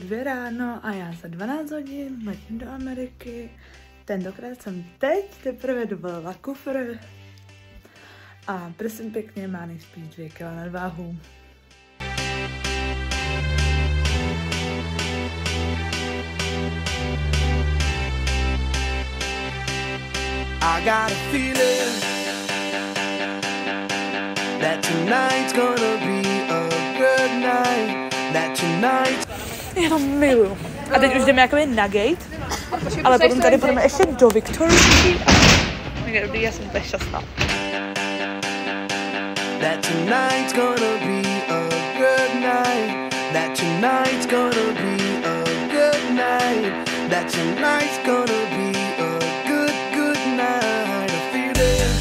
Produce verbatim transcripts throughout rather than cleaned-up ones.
dvě ráno a já za dvanáct hodin letím do Ameriky. Tentokrát jsem teď teprve dobalila kufr a prosím pěkně, má nejspíš dvě kila nadváhu. I got a feeling that tonight's gonna be a good night. That tonight. Já to miluju. A teď už jdeme jakoby na gate, ale potom tady půjdeme ještě do Victoria Street. Je dobrý, já jsem úplně šťastná. That tonight's gonna be a good night. That tonight's gonna be a good night. That tonight's gonna be a good, good night. I feel it.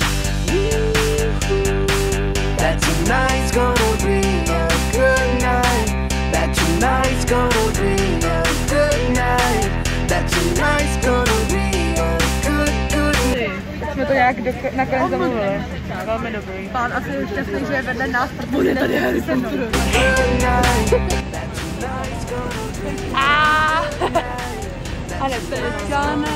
That tonight's gonna be a good night. That tonight's gonna be a good night. That tonight's gonna be a good, good night. Jsme to nějak nakonec zamluvili. Velmi dobrý. Pán asi je šťastný, že je vedle nás, Bude tady Harrison Ford. Ale Pelikáne.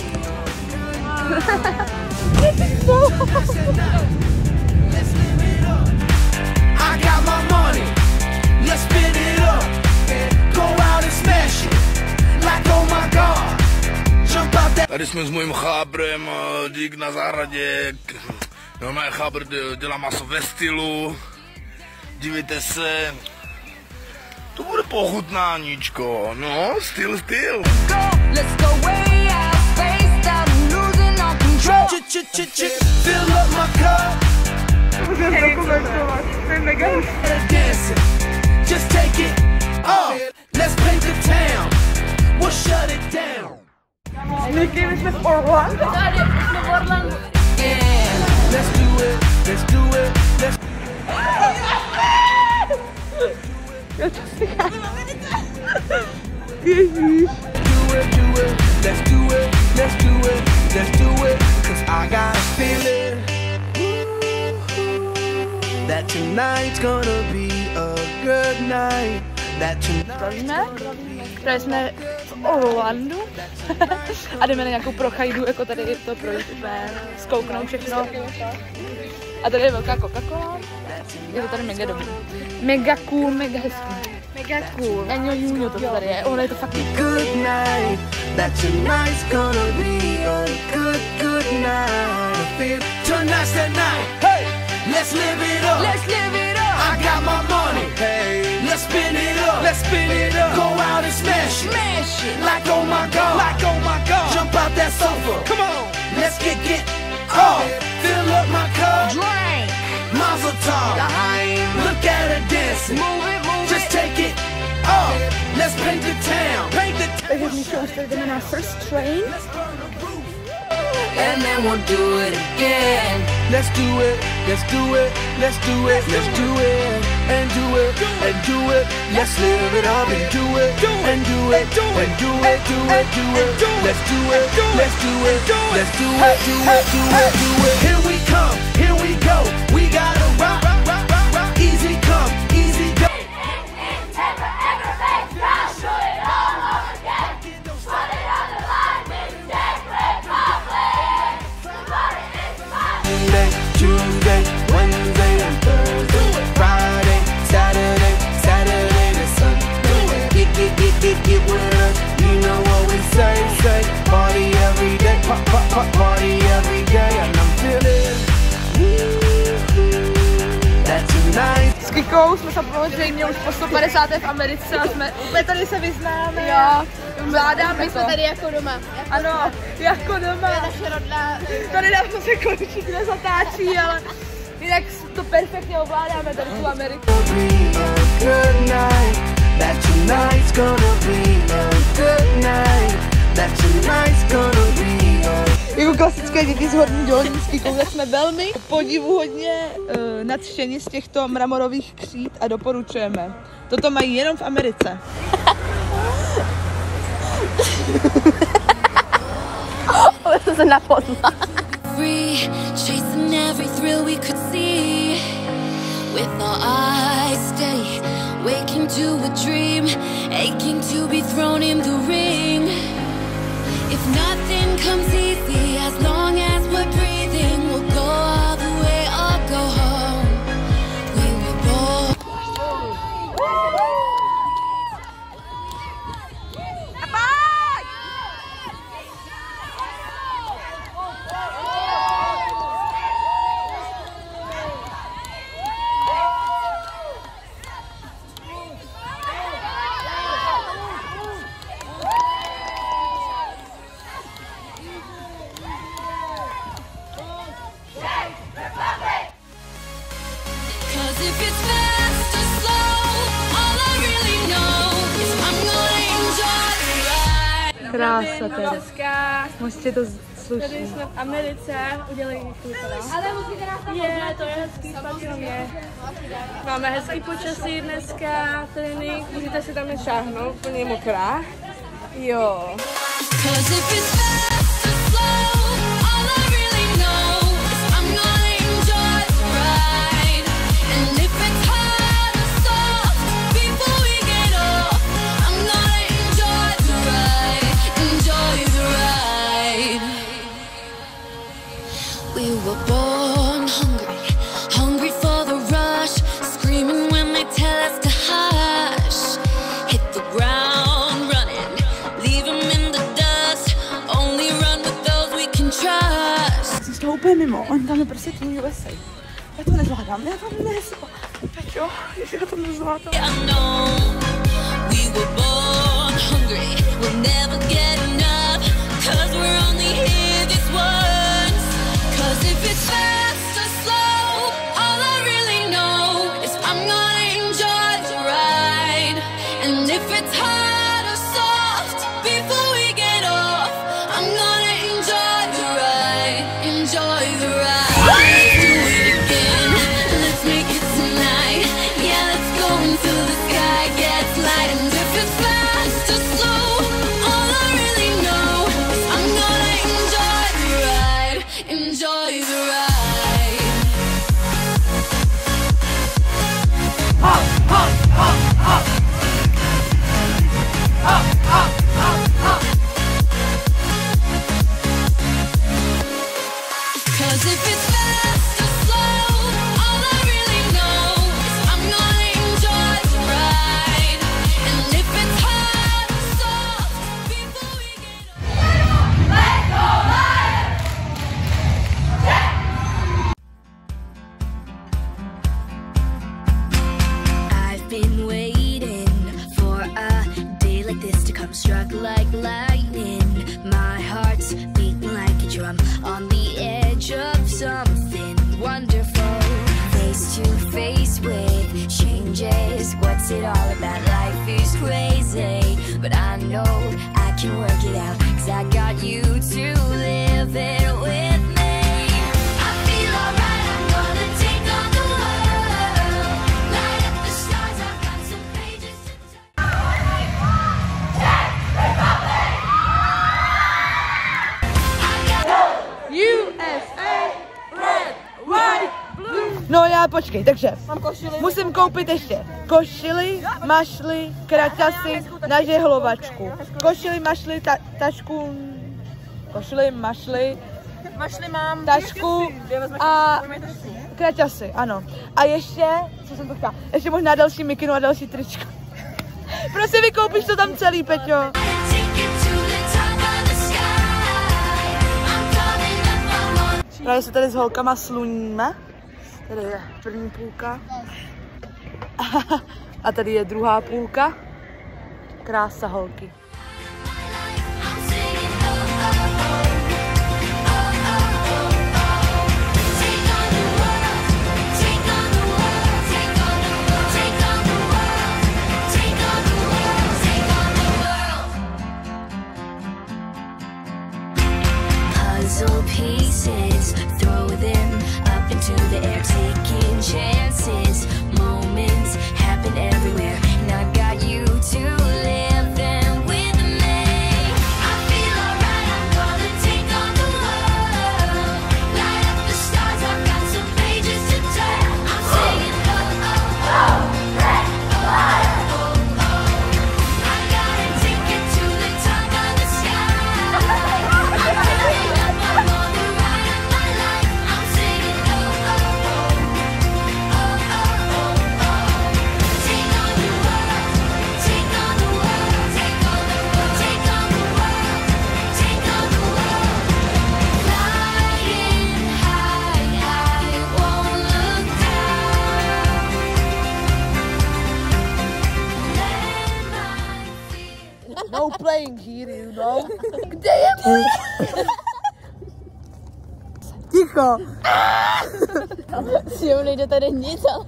I got my money, let's spin it up. Go out and smash it, like oh my god. Jump out that. Tady jsme s mojím chábrem, dík na zahradě. No, můj chábr dělá maso ve stylu. Dívejte se. To bude pochutnáníčko, no, styl, styl. Let's go way out, spaced out, losing all control. Fill up my cup. Dancing, just take it off. Let's paint the town. We'll shut it down. My jsme v Orlandu. Tady jsme v Orlandu. Yeah, let's do it, let's do it, let's. Ježíš. Do it, do it, let's do it, let's do it, let's do it. Cause I got a feeling that tonight's gonna be a good night. That tonight. Právě jsme v Orlandu a jdeme na nějakou prochajdu, jako tady to projít, zkouknout všechno. A tady je velká Coca-Cola. Je to tady mega dobrý. Mega cool, mega hezký. Mega cool. Ennio Junio to tady je, ono je to fakt good night. That tonight's gonna be a good, good night. I feel tonight's the night. Hey, let's live it up. Let's live it up. I got my money. Hey, let's spin it up. Let's spin it up. Go out and smash it. Smash it. Like oh my god. Like oh my god. Jump out that sofa. Come on. Let's get get off. Fill up my cup. Drink. Mazel tov. Look at her dancing. Move it, move Just it. take it off. Let's paint the town. Paint the town. Takže my už tady jdeme na First Train. And then we'll do it again. Let's do it, let's do it, let's do it, let's do it, and do it, and do it. Let's live it up and do it, and do it, and do it, do it, do it. Let's do it, let's do it, let's do it, do it, do it, do it. Here we come, here we go. We gotta rock, rock, rock, rock. Easy come, easy go. Tuesday, Wednesday, and Thursday, Friday, Saturday, Saturday to Sunday. Get, get, get, get, get with us. You know what we say, say. Party every day, pop, pop, pop, party every day, and I'm feeling that tonight. S Kikou jsme samozřejmě už po sto padesáté v Americe a jsme úplně tady se vyznáme. Jo, zvládáme my to. jsme tady jako doma. Jako Ano, jako doma. To je naše rodná. Tady dávno se končí, nezatáčí, ale jinak to perfektně ovládáme tady tu Ameriku. Jako klasické děti z Horní Dolní s Kikou, tak jsme velmi podivuhodně uh, nadšeni z těchto mramorových křít a doporučujeme. Toto mají jenom v Americe. Ale to se napodla. Chasing every thrill we could see with our eyes steady waking to a dream, aching to be thrown in the ring. If nothing comes easy, as long as we're breathing, we'll go all the way or go home. We were born. Krása teda. Moc tě to sluší. Tady jsme v Americe, udělali chlupa. Ale musíte nás tam je, to je hezký, fakt je. Máme hezký počasí dneska, trénink, můžete si tam nešáhnout, úplně mokrá. Jo. Úplně mimo, on tam je prostě tím U S A. Já to nezvládám, já to nezvládám. Jo, já to nezvládám. Struck like lightning, my heart's beating like a drum, on the edge of something wonderful. Face to face with changes, what's it all about? Life is crazy, but I know I can work it out, 'cause I got you to live it with me. I feel alright, I'm gonna take on the world, light up the stars, I've got some pages to No já počkej, takže musím koupit ještě košili, mašly, kraťasy na žehlovačku. Košili, mašly, ta, tašku, košili, mašly, Mašli mám tašku a kraťasy, ano. A ještě, co jsem to chtěla, ještě možná další mikinu a další tričko. Prosím, vykoupíš to tam celý, Peťo. Právě se tady s holkama sluníme. Tady je první půlka. A tady je druhá půlka. Krása, holky. Puzzle pieces, throw them up into the air, taking chances. Moments happen everywhere, and I got you to live them with. playing here, you know. Kde je můj? Ticho. Si jo, nejde tady nic, ale...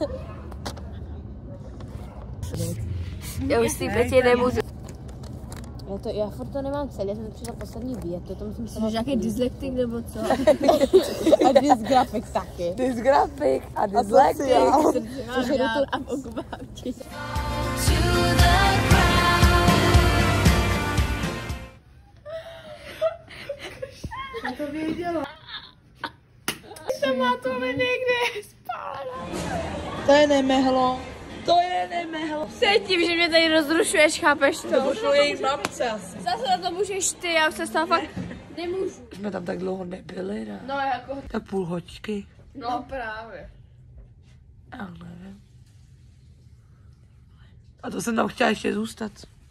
Já už si Petě nemůžu. Já, to, já furt to nemám celé, já jsem přišla poslední větu, to musím sama... Jsi nějaký dyslektik nebo co? A dysgrafik taky. Dysgrafik a dyslektik. Což je do toho... To věděla. Sama to mi někde spála. To je nemehlo. To je nemehlo. Cítím, že mě tady rozrušuješ, chápeš to? To šlo její mamce asi. Zase na to můžeš ty, já už se z toho fakt nemůžu. Jsme tam tak dlouho nebyli, ne? No jako... Tak půl hoďky. No právě. Já nevím. A to jsem tam chtěla ještě zůstat.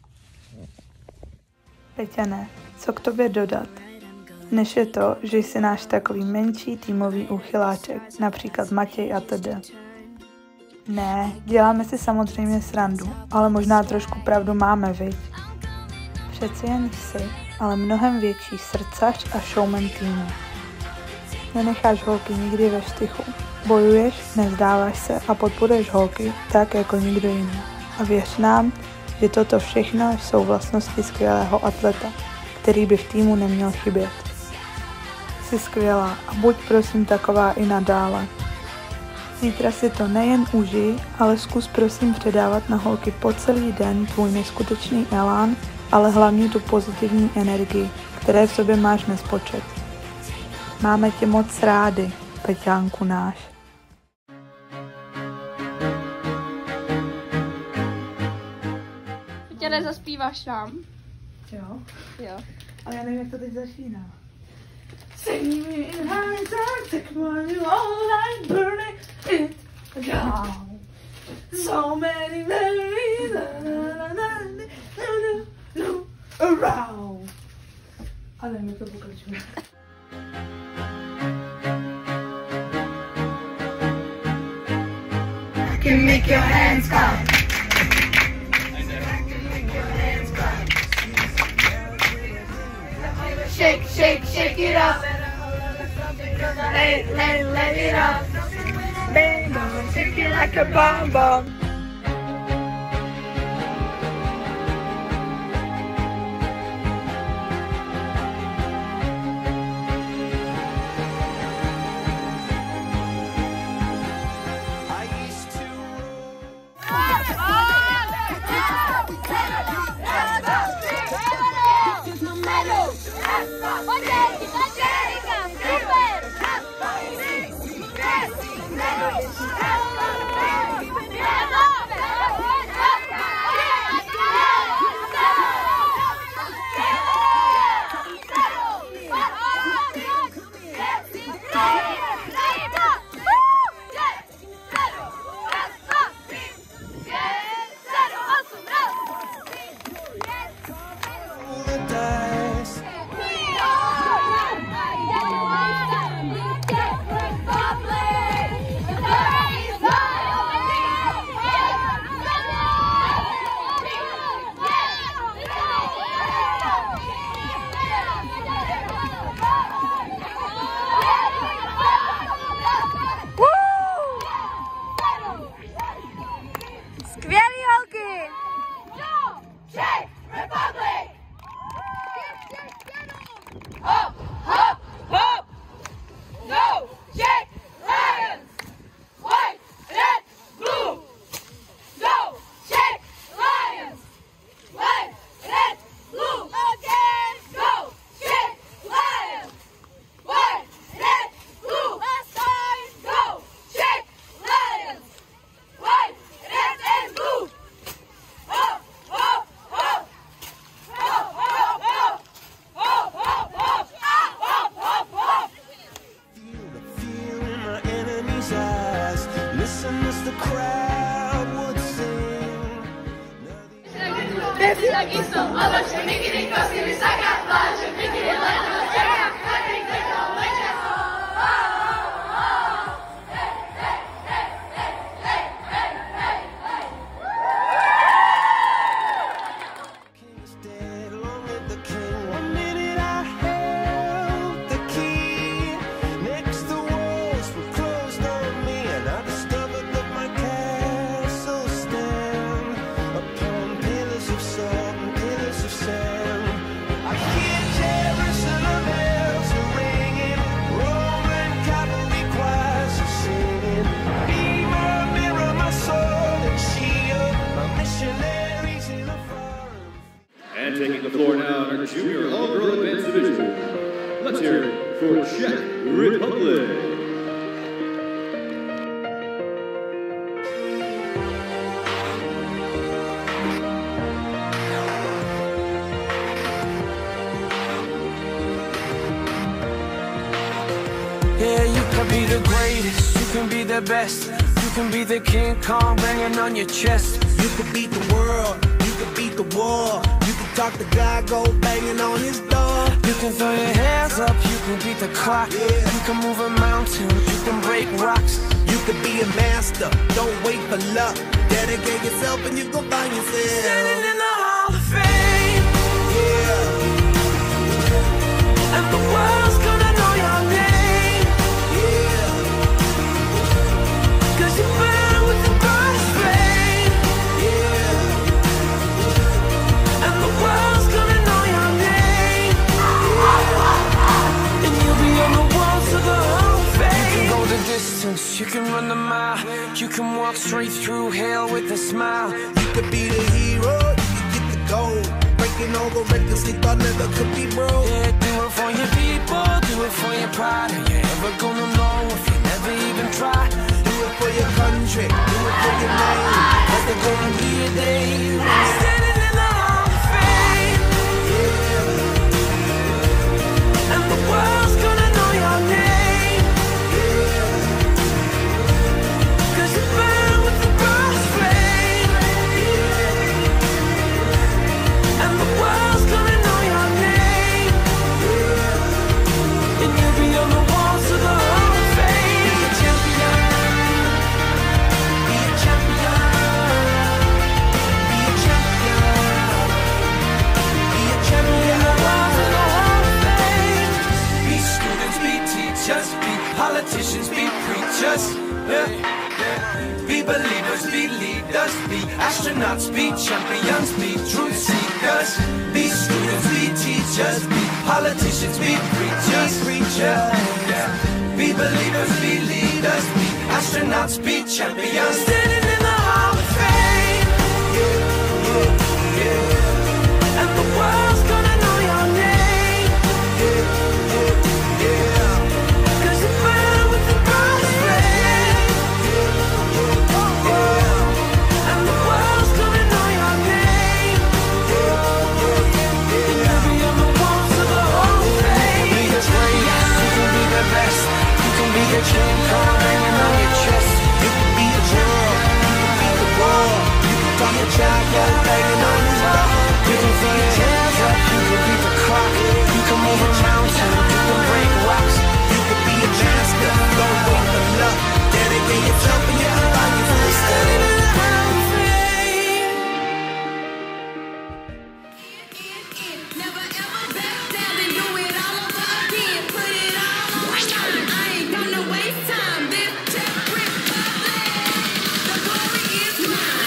Peťane, co k tobě dodat? Než je to, že jsi náš takový menší týmový úchyláček, například Matěj a td. Ne, děláme si samozřejmě srandu, ale možná trošku pravdu máme, viď? Přeci jen jsi, ale mnohem větší srdcař a showman týmu. Nenecháš holky nikdy ve štychu. Bojuješ, nezdáváš se a podporuješ holky tak jako nikdo jiný. A věř nám, že toto všechno jsou vlastnosti skvělého atleta, který by v týmu neměl chybět. Jsi skvělá a buď prosím taková i nadále. Zítra si to nejen užij, ale zkus prosím předávat na holky po celý den tvůj neskutečný elán, ale hlavně tu pozitivní energii, které v sobě máš nespočet. Máme tě moc rádi, Peťánku náš. Tě nezaspíváš nám? Jo, Jo. ale já nevím, jak to teď začíná. See me in high dark, take money all night, burning it down. So many memories, na na na na na na around. Ale mi to pokračuje. Can make your hands clap. Shake, shake, shake it up. Let, let, let it up. Bang, bang, shake it like a bomb bomb. wanna be the greatest, you can be the best. You can be the King Kong banging on your chest. You could beat the world, you could beat the war. You can talk to God, go banging on his door. You can throw your hands up, you can beat the clock. Yeah. You can move a mountain, you can break rocks. You could be a master, don't wait for luck. Dedicate yourself and you gon' find yourself Standing in the Hall of Fame. Yeah. And the world's gonna know your name. Yeah. Cause you burn with the brightest flame. Yeah. And the world's gonna know your name. And you'll be on the walls of the Hall of Fame. You can go the distance, you can run the mile. You can walk straight through hell with a smile. You could be the hero, you could get the gold. Breaking all the records they thought never could be broke. Yeah, do it for your people, do it for your pride. Are you ever gonna know if you never even try? Do it for your country, do it for your name. Cause there's gonna be a day standing in the Hall of Fame. Yeah. And the world's gonna know your name. Cause you burn with the brightest flame. And the world's gonna know your name. And you'll be on the walls of the Hall of Fame. Be a champion. Be a champion. Be a champion. Be a champion. The walls of the Hall of Fame. Be students, be teachers, be politicians, be preachers. Yeah, yeah. Be believers, be leaders, be astronauts, be champions, be truth seekers. Be students, be teachers, be politicians, be preachers, preachers. Yeah. Be believers, be leaders, be astronauts, be champions. Standing in the Hall of Fame. Yeah, yeah, yeah. And the world's gonna know your name. Yeah, yeah, yeah. Cause you burn with the brightest flame. And the world's gonna know your name. And you'll be on the walls of the Hall of Fame. You can be the greatest, you can be the best. You can be the King Kong hanging on your chest. You could be the world, you could be the war. You can talk to God, go banging on his door. You can throw your hands up, you can beat the clock. You can move a mountain, you can break rocks. You could be a master, don't wait for luck. Dedicate yourself and you can find yourself Standing in the Hall of Fame. Never ever back down and do it all over again. Put it all on my mind. I ain't gonna waste time. This just rip the glory is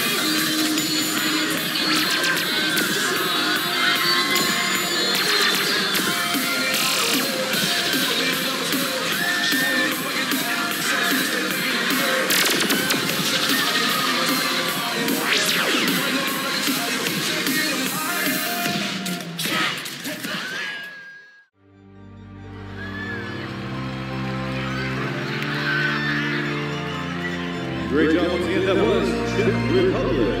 Great job once again, that was Czech Republic.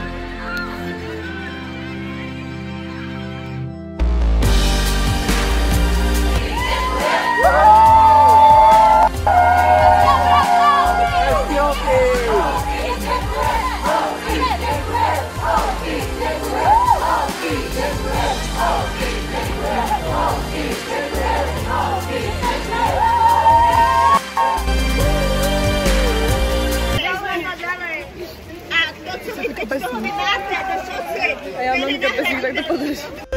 A já mám kapesník, tak to podrží.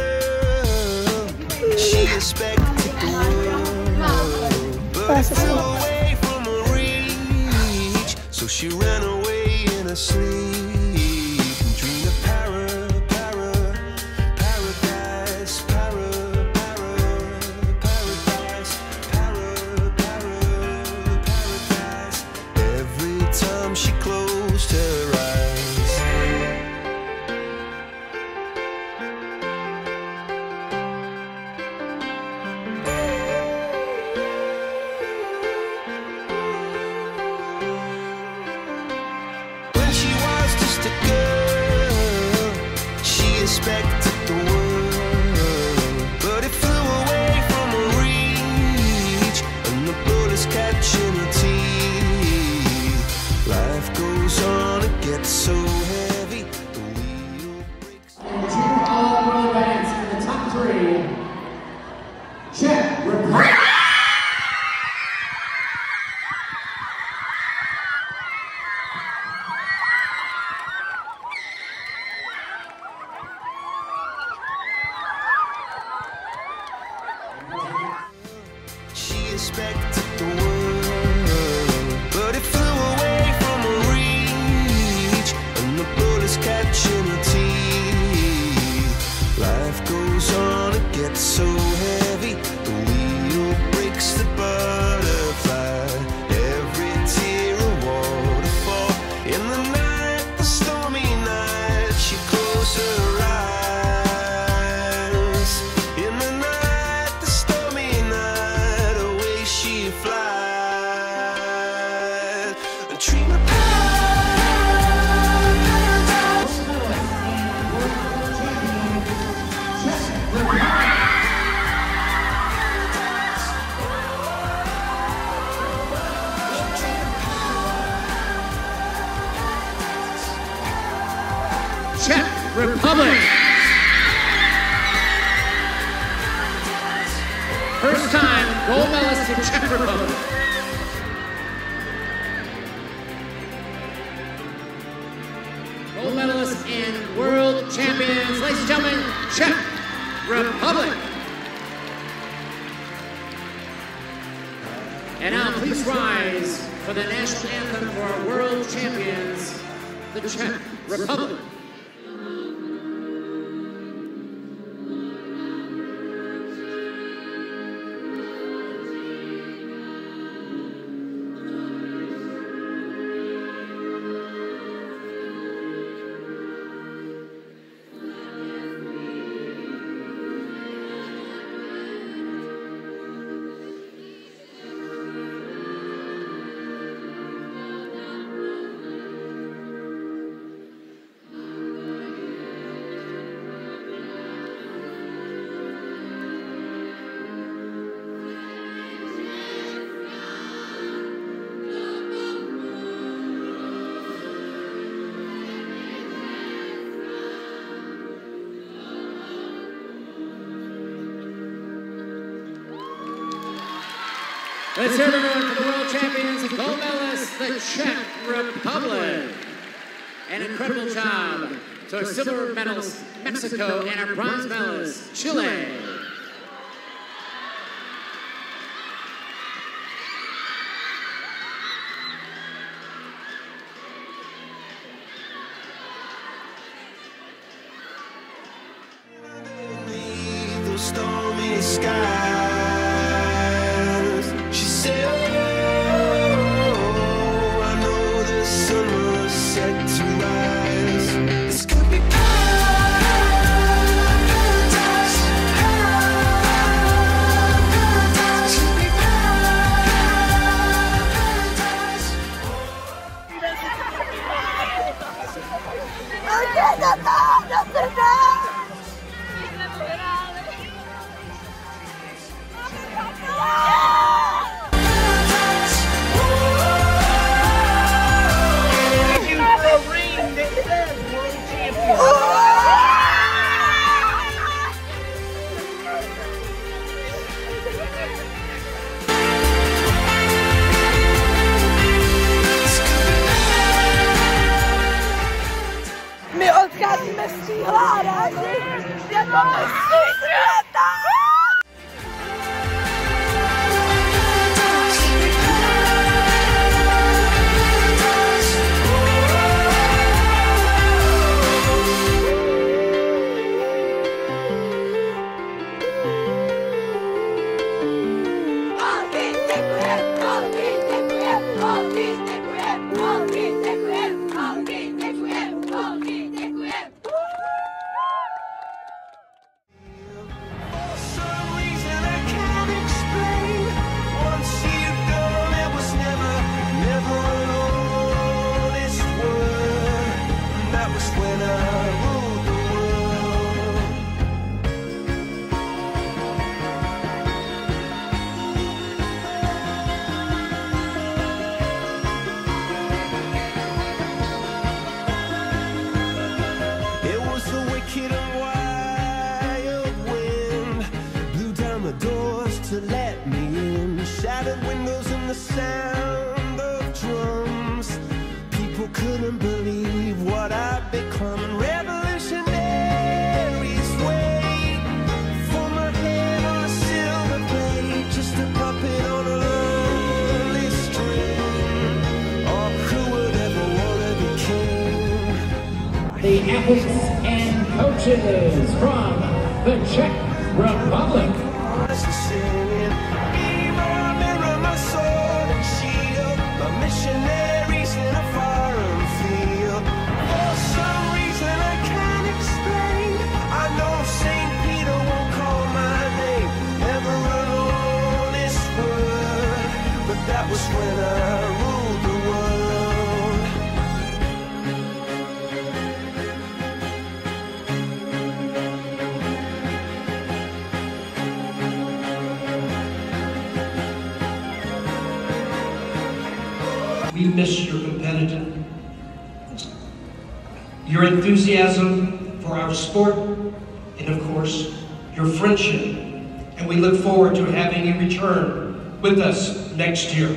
She expected the world, but it flew away from her reach. So she ran away in her sleep and dreamed of para, para, paradise, para, para, paradise, para, para, paradise. Every time she closed her eyes. When she was dream of Czech Republic. First time gold medalist for Czech Republic. Gold medalist and world champions, ladies and gentlemen, Czech Republic. And now please rise for the national anthem for our world champions, the Czech Republic. Let's hear everyone for the world champions and gold medalists, the Czech Republic. An incredible job to our silver medals, Mexico, and our bronze medalists, Chile. the stormy skies. She said, oh, I know the sun was set to rise. This could be paradise, paradise, could be paradise. My odcházíme z té hládáky, jako mistři světa! To let me in, shattered windows and the sound of drums. People couldn't believe what I'd become. Revolutionaries wait for my head on a silver plate, just a puppet on a lonely string. Oh, who would ever wanna be king? The athletes and coaches from the Czech Republic. Missionaries in a foreign field. For some reason I can't explain, I know Saint Peter won't call my name, never an honest word, but that was when I ruled the world. We miss your competitive, your enthusiasm for our sport, and of course, your friendship. And we look forward to having you return with us next year.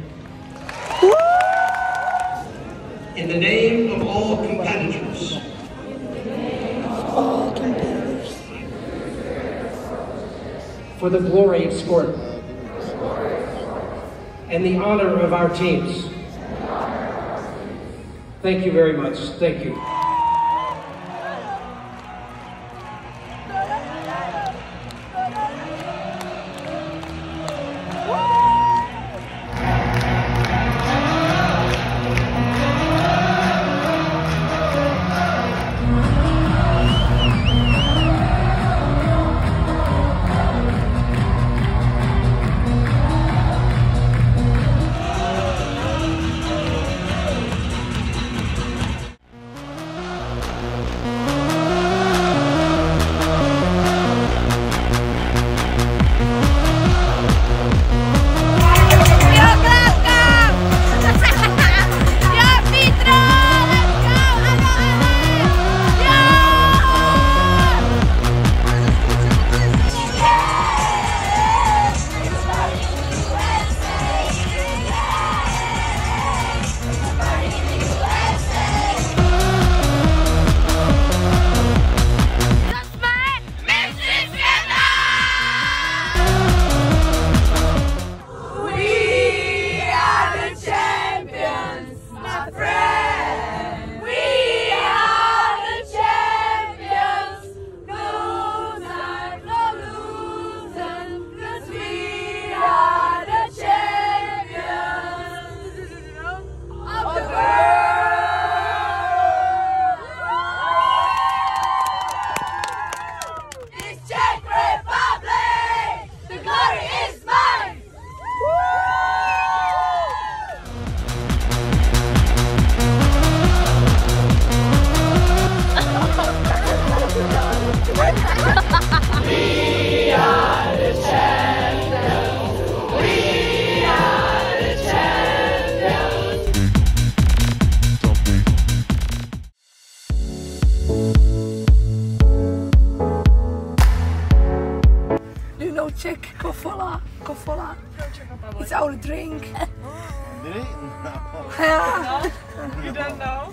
In the name of all competitors, All competitors. for the glory of sport, and the honor of our teams, thank you very much. Thank you. Czech Kofola. Kofola. It's our drink. Did it? Yeah. You don't know?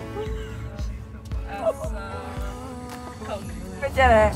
Peťare.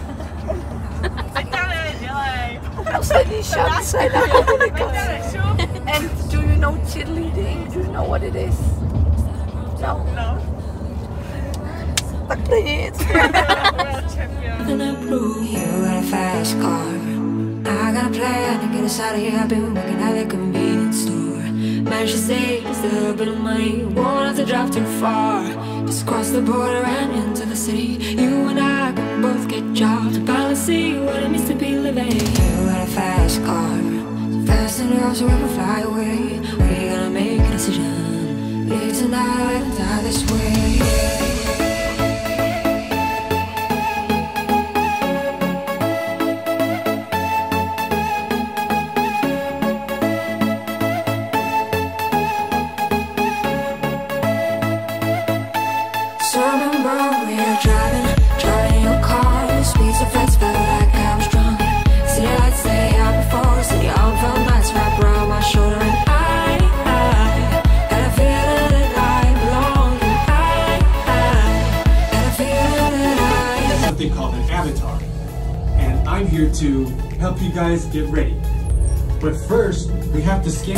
Peťare, dělej. Poslední šance na komunikaci. And do you know cheerleading? Do you know what it is? No. No. Tak to nic. You got a fast car. I got a plan to get us out of here. I've been working at the convenience store. Managed to save just a little bit of money. Won't have to drive too far. Just cross the border and into the city. You and I can both get jobs. Finally see what it means to be living. You got a fast car. So fast enough so we can fly away. We're gonna make a decision. Live tonight and die this way. Called an avatar, and I'm here to help you guys get ready. But first, we have to scan.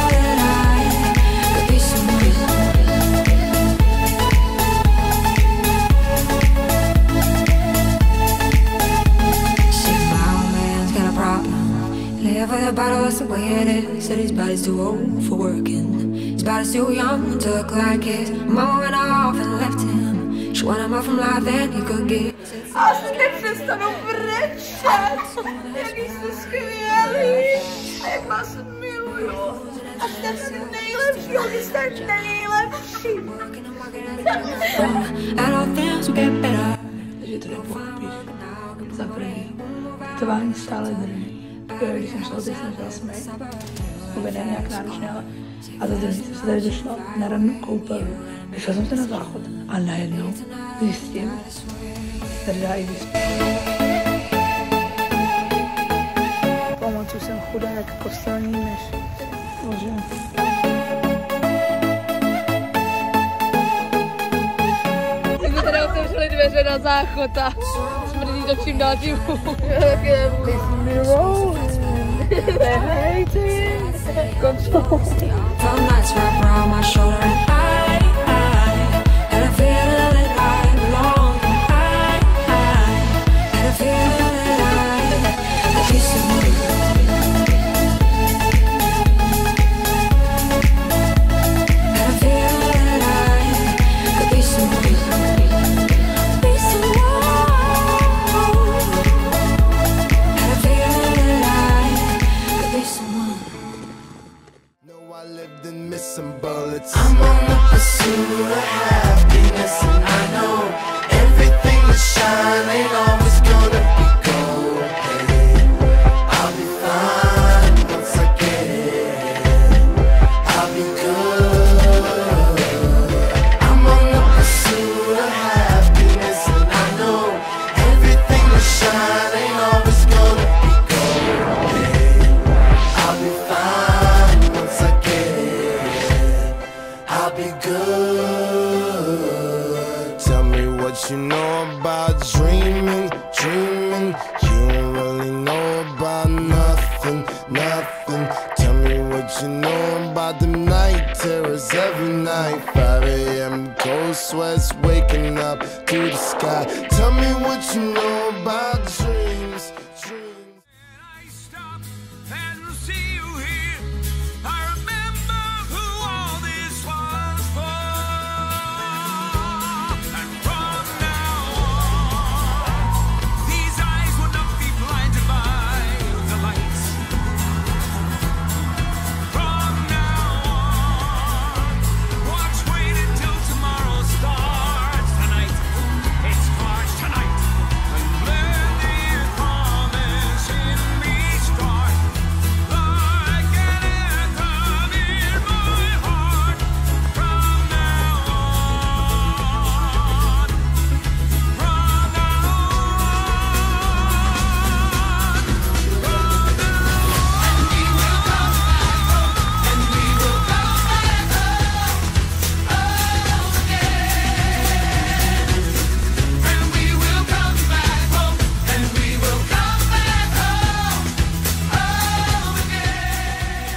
Live with a bottle, that's the way it is. Said his body's too old for working. His body's too young to look like his. Mama went off and left him. She wanted more from life than he could give. A si nepřestanu brečet, jak jste skvělí a jak vás miluju. A jste nejlepší, oni jste nejlepší. Takže to jde popíš. Za první. Tetování stále drží. Když jsem šla, teď jsem šla smrt. Vůbec nevím, jak náročné, ale A za druhý jsem se tady došla na rannou koupelnu. Vyšla jsem se na záchod a najednou zjistím, že tady dá i vyspat. Pomocu jsem chudá jak kostelní myš. Bože. My teda otevřeli dveře na záchod a smrdí to čím dál tím jak je I'm on the pursuit of happiness, and I know everything that shine ain't always gonna be gold. Hey, I'll be fine once I get it. I'll be good. I'm on the pursuit of happiness, and I know everything that shine ain't always gonna be gold. Hey, I'll be fine once I get it. I'll be good. Tell me what you know about dreaming, dreaming. You don't really know about nothing, nothing. Tell me what you know about the night terrors every night. five a m cold sweats waking up to the sky. Tell me what you know about dreams, dreams. I stop and see you here. I remember who all this was for. And from now on, these eyes will not be blinded by the lights. From now on, watch, wait until tomorrow starts tonight. It starts tonight. And let the promise in me start. Like an anthem in my heart. From now on. From now on. From now on. And we will come back home. And we will come back home. And we will come back home. Home again.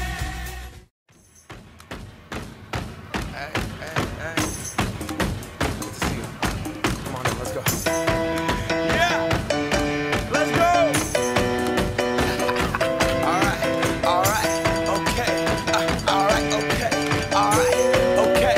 Hey, hey, hey. Good to see you. Come on in, let's go. Yeah, let's go. All right, all right, okay. Uh, all right, okay, all right, okay.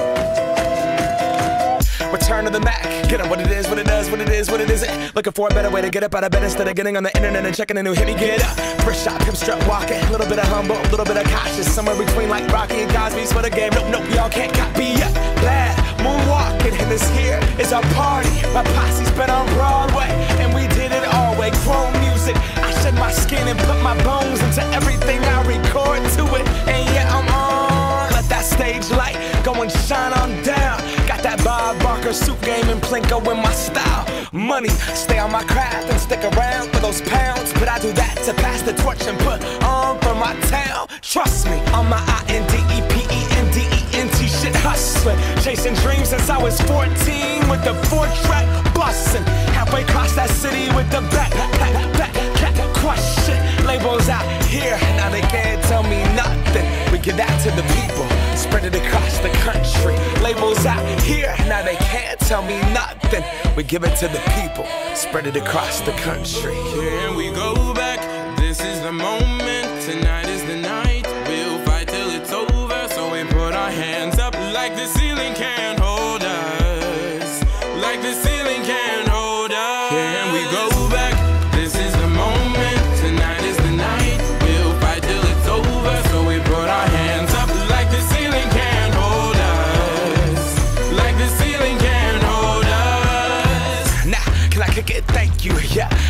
Return to the Mac. Get up what it is, what it does, what it is, what it isn't. Looking for a better way to get up out of bed instead of getting on the internet and checking a new hit. Me get up. First shot, pimp strut walking. A little bit of humble, a little bit of cautious. Somewhere between like Rocky and Cosby's for the game. Nope, nope, y'all can't copy yet. Glad moonwalking, and this here is our party. My posse's been on Broadway, and we did it all way. Chrome music. I shed my skin and put my bones into everything I record to it. And yeah, I'm on. Let that stage light go and shine on down. Got that Bob Barker suit game and Plinko in my style. Money, stay on my craft and stick around for those pounds. But I do that to pass the torch and put on for my town. Trust me, on my I N D E P E N D E N T shit hustling. Chasing dreams since I was fourteen with the four track bustin'. Halfway across that city with the back, back, back, back, question. Labels out here, now they can't tell me nothing. We give that to the people, spread it across the country. Labels out here, now they can't tell me nothing. We give it to the people, spread it across the country. Here we go back. This is the moment. Tonight is the night. We'll fight till it's over. So we put our hands up like the ceiling can't hold us. Like the ceiling can't hold us. Here we go back. This is the moment. Tonight is the night. We'll fight till it's over. So we put our hands up like the ceiling can't hold us. Like the ceiling can't hold us. Nah, can I kick it? Thank you. Yeah, I'm so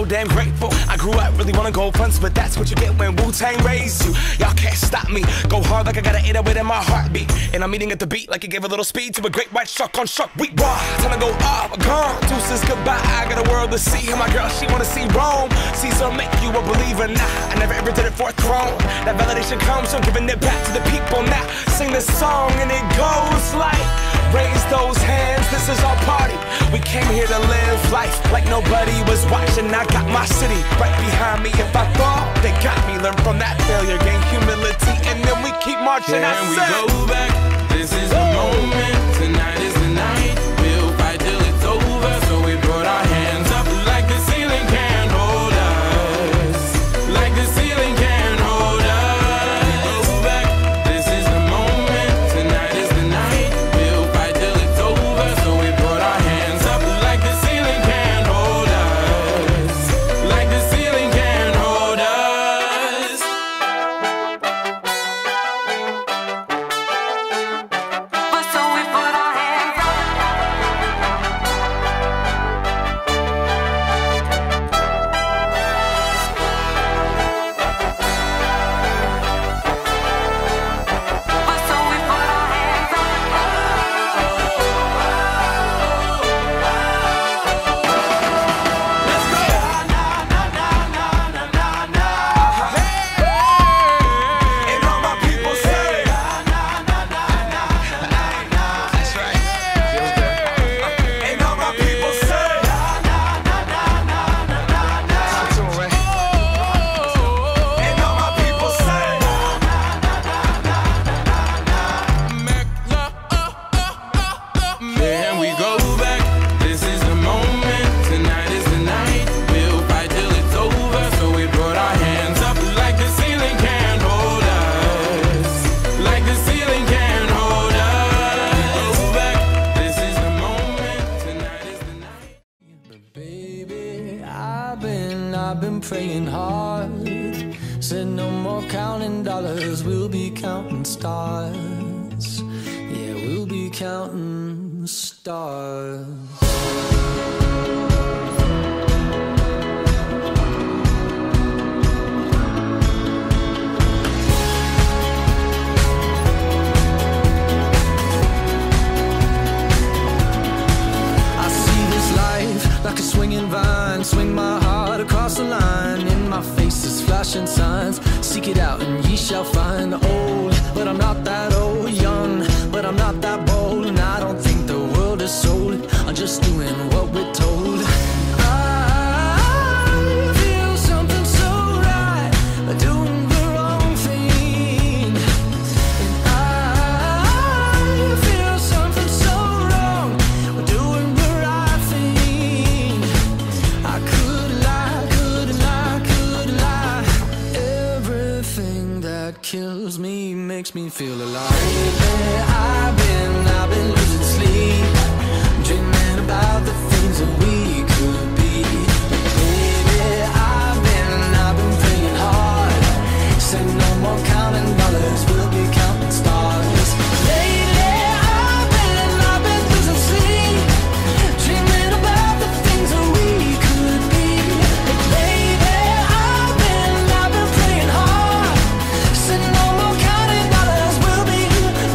damn grateful. I grew up really wanna go fronts, but that's what you get when Wu-Tang raised you. Y'all can't stop me. Go hard like I got an eight oh eight in my heartbeat. And I'm eating at the beat like it gave a little speed to a great white shark on shark week. Raw, time to go off, gone. Deuces goodbye, I got a world to see. And my girl, she wanna see Rome. Caesar make you a believer, nah. I never ever did it for a throne. That validation comes from giving it back to the people now. Sing this song and it goes like, raise those hands, this is our party. We came here to live life like nobody was watching. I got my city right behind me. If I fall, they got me. Learn from that failure, gain humility, and then we keep marching. Can I we said, go back? This is the moment. Tonight is the night. We'll fight till it's over. So we brought our hands up like the ceiling can't hold us. Like the ceiling can't hold us. Go back. This is the moment. Tonight is the night. We'll fight till it's over. So we brought our hands up like the ceiling can't hold us. Like the ceiling can't hold us. So we put our hands up. So we put our hands up. Let's go. and all my people say, that's right. And all my people say, talk to 'em, Ray. And all my people say, Can we go back? This is the moment. Tonight is the night. We'll fight till it's over. So we brought our hands up like the ceiling can't hold us. Like the ceiling can't hold us. Go back. This is the moment. Tonight is the night. Baby, I've been, I've been praying hard. Said no more counting dollars, we'll be counting stars. Yeah, we'll be counting stars. I see this life like a swinging vine. Swing my heart across the line. In my face is flashing signs. Seek it out and ye shall find. Old, but I'm not that old. Young, but I'm not that bold. And I don't think the world is sold. I'm just doing what we're told. I feel something so right, doing the wrong thing. And I feel something so wrong, doing the right thing. I could lie, could lie, could lie. Everything that kills me makes me feel alive. Lately, I've been, I've been losing sleep, dreaming about the things that we could be. Baby, I've been, I've been praying hard. Say no more counting dollars, we'll be counting stars. Lately, I've been, I've been losing sleep, dreaming about the things that we could be. Baby, I've been, I've been praying hard. Say no more counting dollars, we'll be,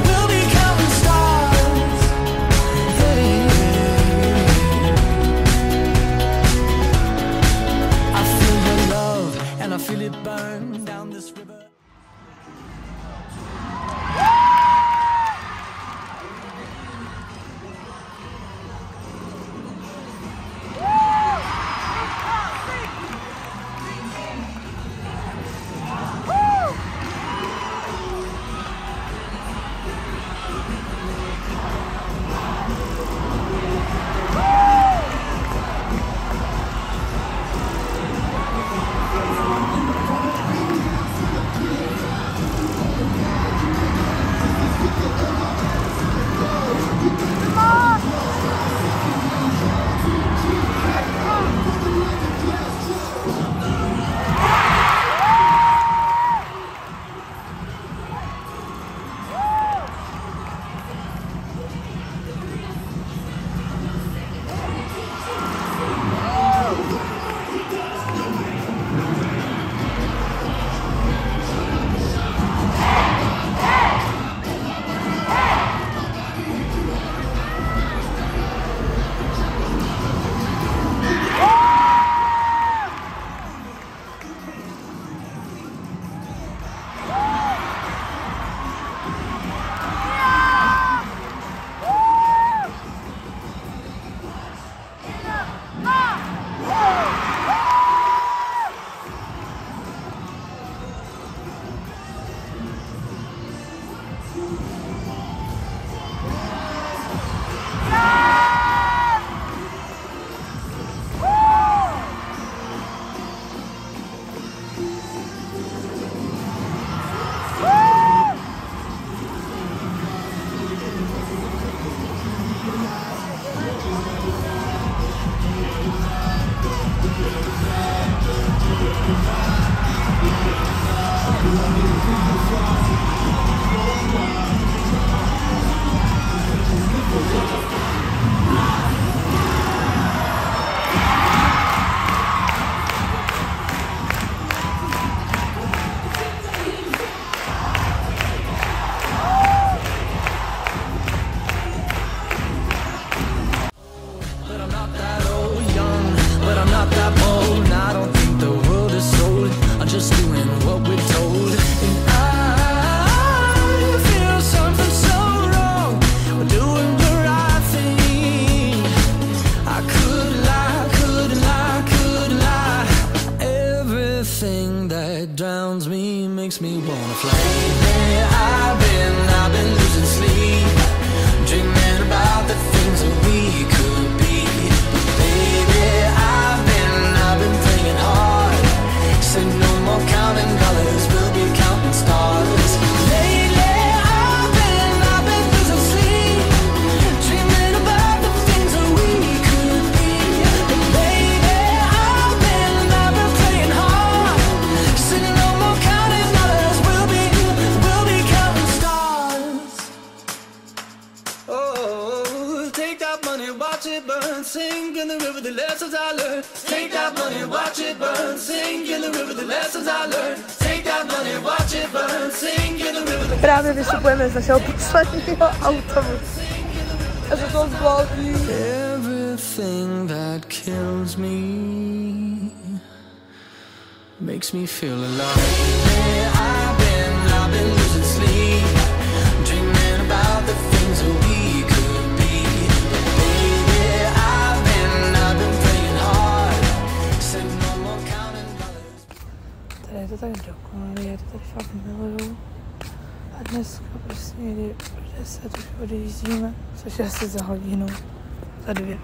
money, watch it burn. Sing in the river the lessons I learned. Take that money, watch it burn. Sing in the river the lessons I learned. Take that money, watch it burn. Sing in the river the. Právě vystupujeme z našeho posledního autobusu. A to to zbaví. Everything that kills me makes me feel alive. I've been, I've been losing sleep, dreaming about the things that we could be. Baby, I've been, I've been praying hard. Said no more counting dollars. Tady je to tak dokonalý, já to tady fakt miluju. A dneska prostě někdy v deset už odjíždíme, což je asi za hodinu, za dvě.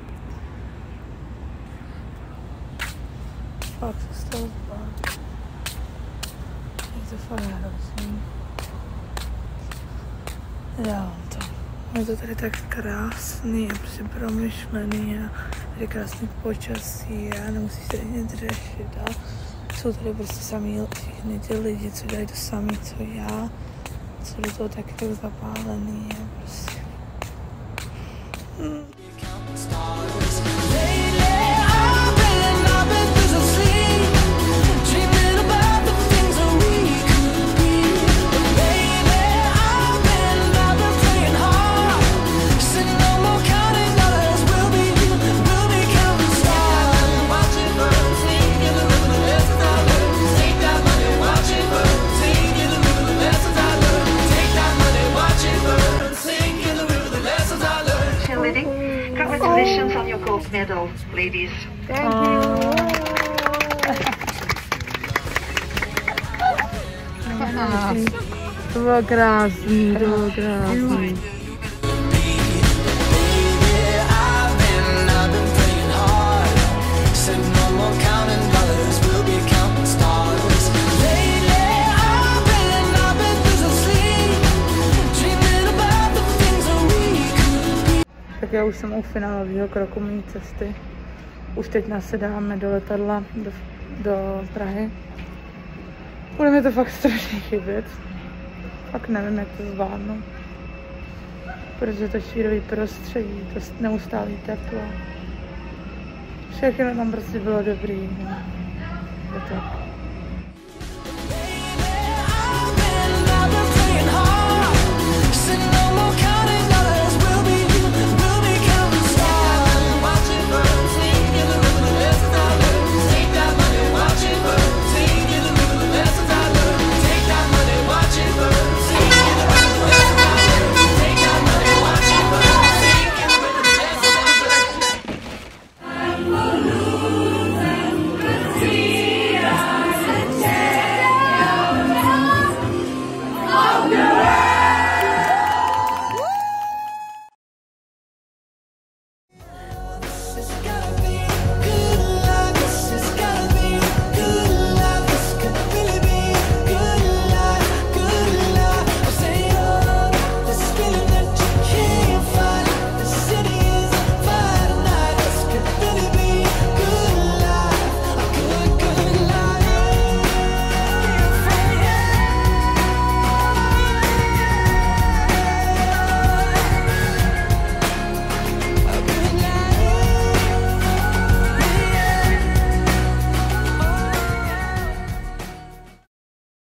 Fakt se z toho zbavím. Je to fakt hrozný. Nedávám to. Je to tady tak krásný a prostě promyšlený a tady krásný počasí a nemusíš tady nic řešit a jsou tady prostě samý všichni ty lidi, co dělají to samý, co já, co do toho taky tak zapálený a prostě. Hmm. Congratulations on your gold medal, ladies. Thank you. To bylo krásný, to bylo krásný. Tak já už jsem u finálového kroku mé cesty. Už teď nasedáme do letadla do, do Prahy. Bude mi to fakt strašně chybět. Fakt nevím, jak to zvládnu. Protože to šírový prostředí, to neustálý teplo. Všechno tam prostě bylo dobrý. No. Je tak.